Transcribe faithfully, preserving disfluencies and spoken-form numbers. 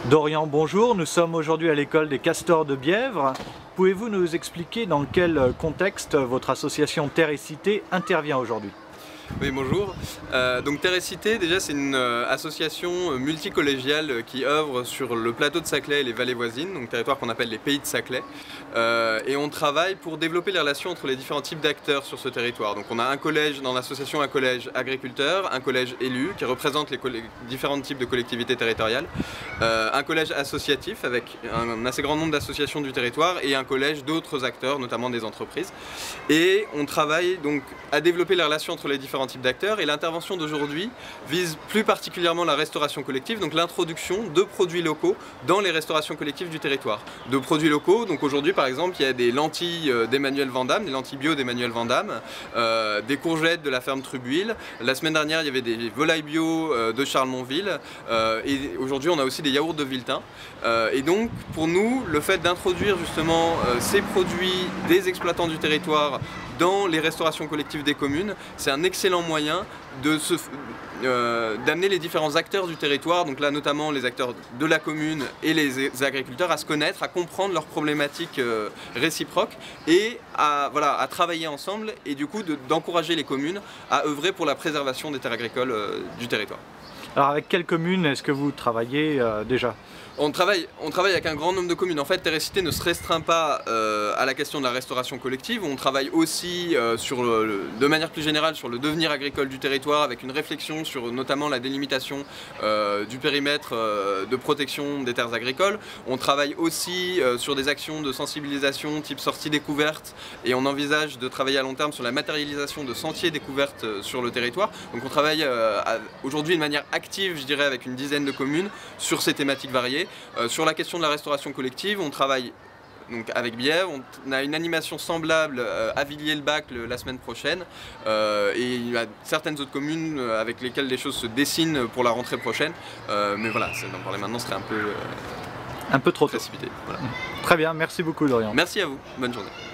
Dorian, bonjour. Nous sommes aujourd'hui à l'école des Castors de Bièvre. Pouvez-vous nous expliquer dans quel contexte votre association Terre et Cité intervient aujourd'hui? Oui, bonjour. Euh, donc Terre et Cité, déjà c'est une euh, association euh, multicollégiale euh, qui œuvre sur le plateau de Saclay et les vallées voisines, donc territoire qu'on appelle les pays de Saclay. Euh, et on travaille pour développer les relations entre les différents types d'acteurs sur ce territoire. Donc on a un collège dans l'association, un collège agriculteur, un collège élu qui représente les différents types de collectivités territoriales, euh, un collège associatif avec un, un assez grand nombre d'associations du territoire et un collège d'autres acteurs, notamment des entreprises. Et on travaille donc à développer les relations entre les différents types d'acteurs, et l'intervention d'aujourd'hui vise plus particulièrement la restauration collective, donc l'introduction de produits locaux dans les restaurations collectives du territoire. De produits locaux, donc aujourd'hui par exemple il y a des lentilles d'Emmanuel Vandamme, des lentilles bio d'Emmanuel Vandamme, euh, des courgettes de la ferme Trubuil. La semaine dernière il y avait des volailles bio euh, de Charles-Montville, euh, et aujourd'hui on a aussi des yaourts de Viltin. Euh, et donc pour nous, le fait d'introduire justement euh, ces produits des exploitants du territoire dans les restaurations collectives des communes, c'est un excellent moyen de se, euh, d'amener les différents acteurs du territoire, donc là notamment les acteurs de la commune et les agriculteurs, à se connaître, à comprendre leurs problématiques euh, réciproques et à, voilà, à travailler ensemble, et du coup d'encourager les communes à œuvrer pour la préservation des terres agricoles euh, du territoire. Alors avec quelles communes est-ce que vous travaillez euh, déjà ? On travaille, on travaille avec un grand nombre de communes. En fait, Terre et Cité ne se restreint pas euh, à la question de la restauration collective. On travaille aussi, euh, sur le, de manière plus générale, sur le devenir agricole du territoire, avec une réflexion sur notamment la délimitation euh, du périmètre euh, de protection des terres agricoles. On travaille aussi euh, sur des actions de sensibilisation type sortie découverte, et on envisage de travailler à long terme sur la matérialisation de sentiers découvertes euh, sur le territoire. Donc on travaille euh, aujourd'hui de manière active, je dirais, avec une dizaine de communes sur ces thématiques variées. Euh, sur la question de la restauration collective, on travaille donc avec Bièvre, on a une animation semblable euh, à Villiers-le-Bac la semaine prochaine, euh, et il y a certaines autres communes euh, avec lesquelles les choses se dessinent pour la rentrée prochaine, euh, mais voilà, d'en parler maintenant serait un peu euh, un peu trop précipité. Voilà. Très bien, merci beaucoup Dorian. Merci à vous, bonne journée.